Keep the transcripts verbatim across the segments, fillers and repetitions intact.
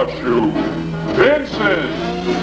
You, Vincent!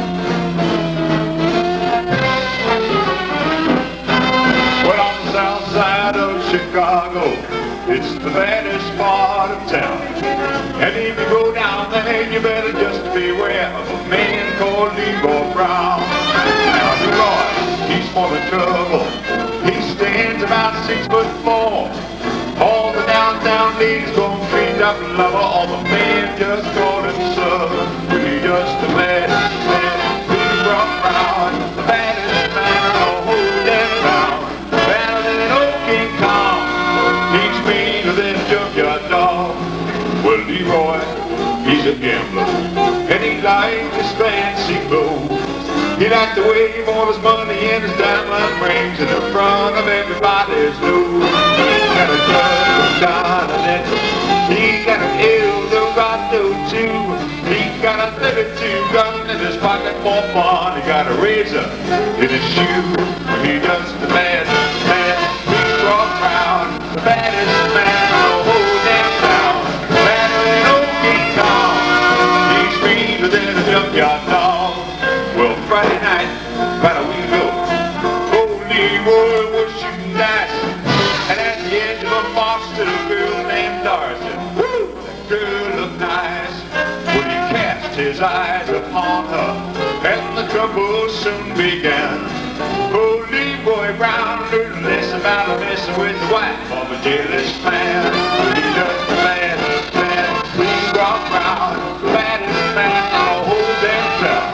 Well, on the south side of Chicago, it's the baddest part of town. And if you go down there, you better just beware of a man called Leroy Brown. Now, Leroy, he's full of trouble. He stands about six foot four. All the downtown ladies gon' treat up lover. All the men just call him son. He just the baddest man, Leroy Brown, the baddest man in the whole damn town. Better than old King Kong. He's meaner than a junkyard dog. Well, Leroy, he's a gambler, and he likes his fancy clothes. He likes to wave all his money and his diamond rings in the front of everybody's nose. He's got a jug of continental. He's got an Eldorado too. He's got a thirty-two gun in his pocket for fun. He got a razor in his shoe. When he does the baddest man, Leroy Brown, the baddest man in the whole damn town. Badder than old King Kong. He's meaner than a junkyard dog. Well, Friday night, about a week ago, old Leroy was shooting dice, and at the edge of a box stood a girl named Darcy. Woo! That girl looked nice. When he cast his eyes upon her, and the trouble soon began. Old Leroy Brown learned less about messing with the wife of a jealous man. He does the baddest man, Leroy Brown, the baddest man in the whole damn town.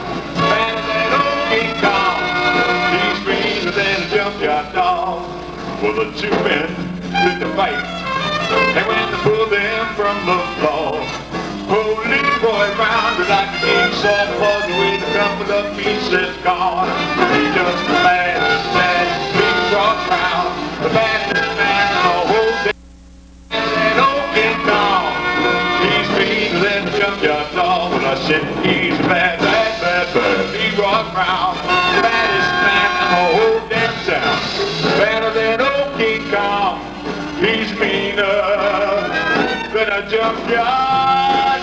Well, the two men did the fight, and when they pulled them from the floor, old Leroy Brown was like a jigsaw puzzle with a couple of pieces gone. He just the baddest man, Leroy Brown, the baddest man in the whole day. And that old King Kong, he's meaner than a junkyard dog. Well, I said he's a bad, bad, bad, bad Leroy Brown, the baddest man in the whole damn town. Better than old King Kong, he's meaner than a junkyard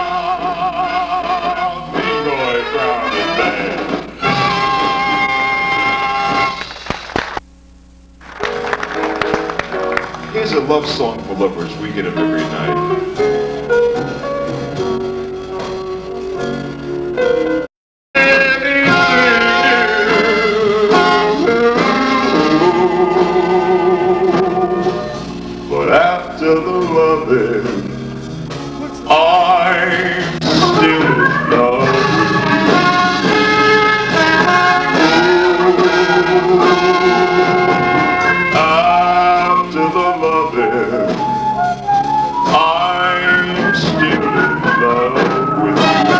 dog. Leroy Brown is bad. Here's a love song for lovers. We get them every night. After the loving, I'm still in love with you. After the loving, I'm still in love with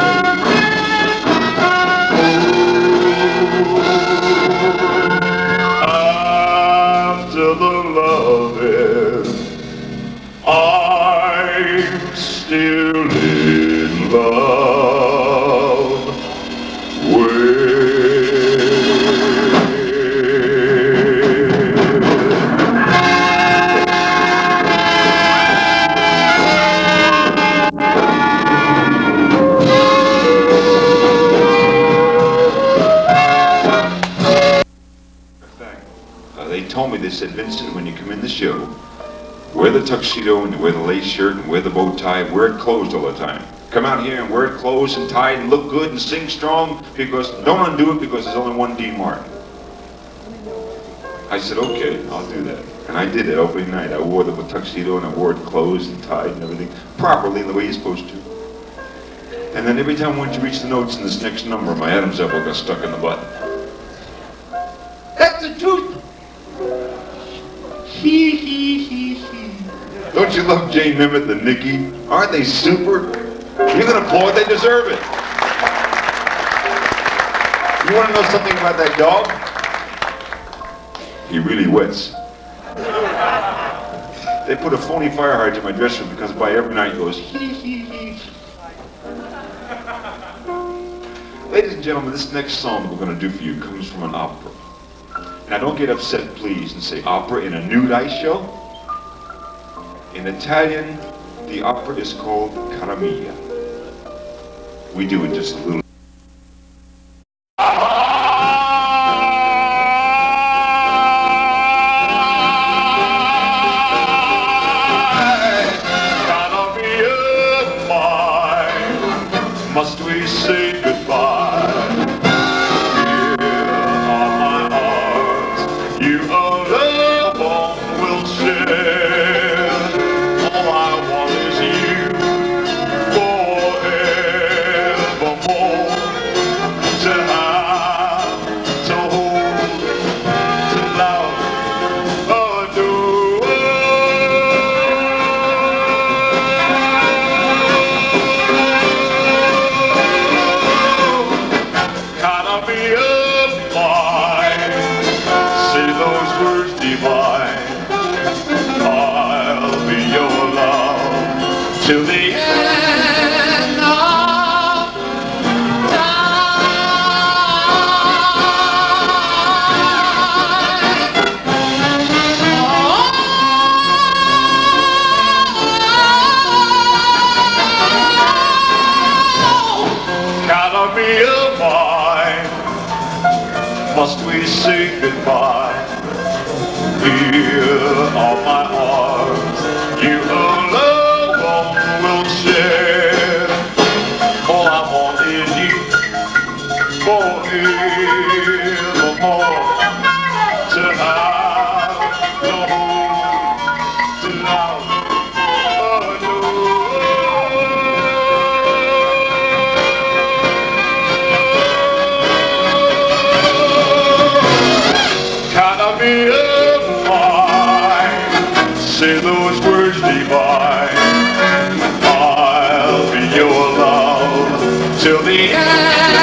you. After the loving, I'm still in love with uh, they told me, they said, Vincent, when you come in the show, wear the tuxedo and wear the lace shirt and wear the bow tie and wear it closed all the time. Come out here and wear it closed and tied and look good and sing strong, because don't undo it, because there's only one Dean Martin. I said, okay, I'll do that. And I did it opening night. I wore the tuxedo and I wore it closed and tied and everything properly in the way you're supposed to. And then every time I went to reach the notes in this next number, my Adam's apple got stuck in the button. That's the truth. Hee hee hee hee. Don't you love Jane Mimmet and Nikki? Aren't they super? You can applaud, they deserve it. You want to know something about that dog? He really wets. They put a phony fire hydrant in my dressing room because by every night he goes hee hee hee. Ladies and gentlemen, this next song that we're going to do for you comes from an opera. Now don't get upset, please, and say opera in a nude ice show. In Italian, the opera is called Caramiglia. we do it just a little. Must we say goodbye? Here are my arms, you alone will share. All I want is you forevermore. To have, to hold, to love, adore. Be of mine, say those words divine. I'll be your love till the end of time. Gotta be of mine. Must we say goodbye? Here are my arms, you alone will share. All I want is you forevermore. To have, to hold, to love, adore. Be of mine, say those words divine. I'll be your love till the end.